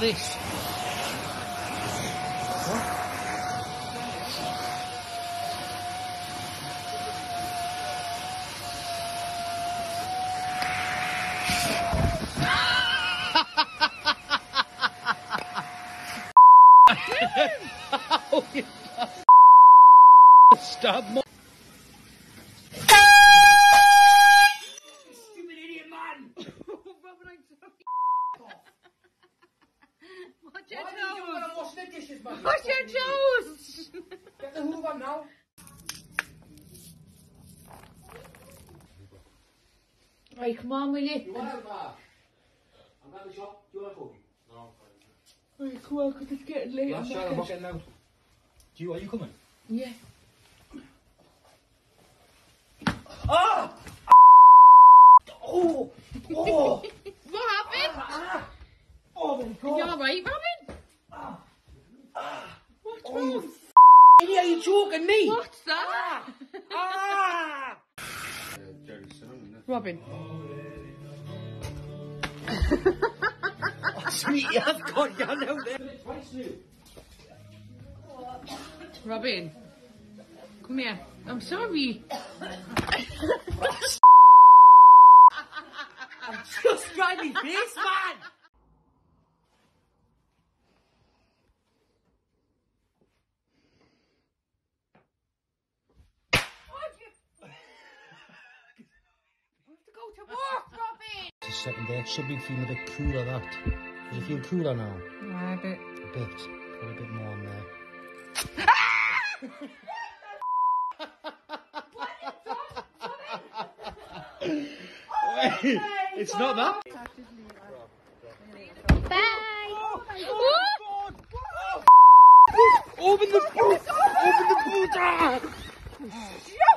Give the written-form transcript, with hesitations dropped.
this. Oh, you stop. Stupid idiot man! Watch your Why toes! did you want to wash the dishes, man? Watch your toes! Get the hoover now. Right, come on, will you? You want out, Mark? I'm going to the shop. Do you want a cookie? No, I'm fine. Right, come on, because it's getting late. I'm not getting out. Are you coming? Yeah. Ah! Oh! Oh! What happened? Oh my You god! alright, Robin? What's wrong? Idiot, are you joking me? What's that? Ah! Robin. Sweetie, I've got you now there. Robin. Come here. I'm sorry. I'm just driving his face, man! To work, Robin! Just sitting there. It should be feeling a bit cooler, that. Does it feel cooler now? Yeah, a bit. A bit. Put a bit more on there. Wait, it's not that. Bye! Open the boot! Open the boot! Ah!